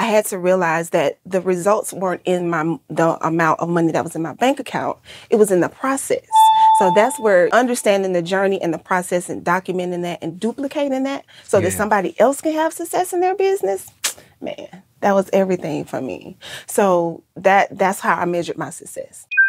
I had to realize that the results weren't in the amount of money that was in my bank account. It was in the process. So that's where understanding the journey and the process and documenting that and duplicating that so that somebody else can have success in their business, man, that was everything for me. So that's how I measured my success.